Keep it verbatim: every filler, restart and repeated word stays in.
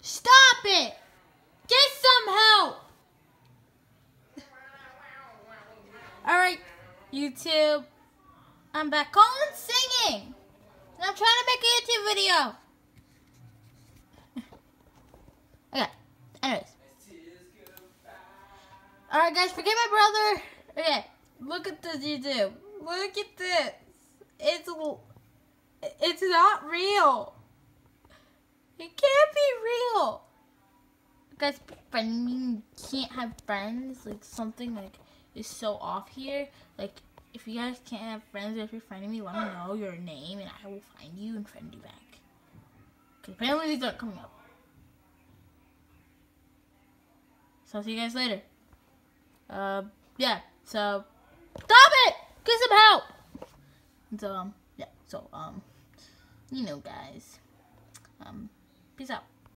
Stop it! Get some help! Alright, YouTube. I'm back on singing. And I'm trying to make a YouTube video. Okay, anyways. Alright guys, forget my brother. Okay, look at this YouTube. Look at this. It's it's not real. It can't be real. Guys, friending can't have friends. Like something like is so off here. Like if you guys can't have friends, or if you're friending me, let me know your name and I will find you and friend you back. Cause apparently these aren't coming up. So I'll see you guys later. Uh, yeah. So stop it. Get some help. So um, yeah. So um, you know, guys. Um, peace out.